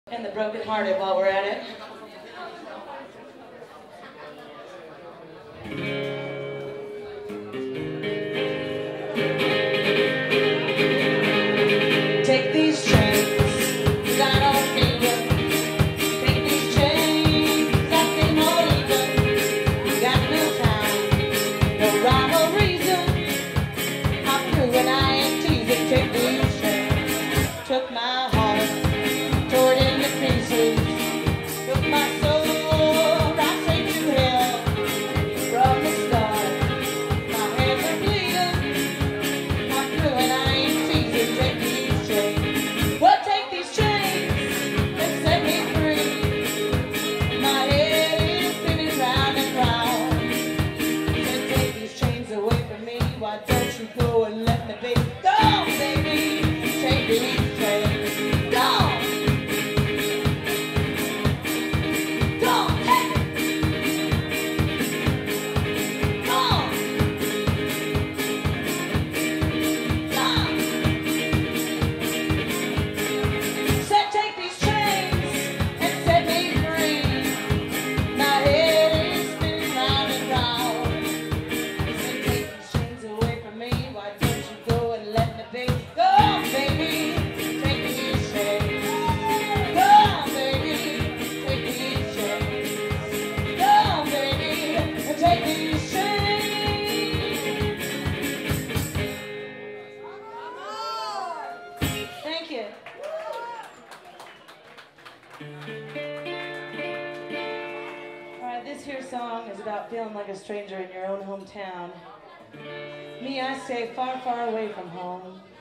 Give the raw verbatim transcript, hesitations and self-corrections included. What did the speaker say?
And the brokenhearted while we're at it. Take these chains, 'cause I don't need them. Take these chains, I think more even. Got no time, no rhyme or reason. I'm through and I ain't teasing. Take these chains, took my heart, tore it into pieces. Took my soul right straight to hell. From the start, my hands are bleeding. I'm through and I ain't teasing. Take these chains. Well, take these chains and set me free. My head is spinning round and round. Said take these chains away from me. Why don't you go and let me be? Go, baby. Take these chains. Go. Thank you. Alright, this here song is about feeling like a stranger in your own hometown. Me, I stay far, far away from home.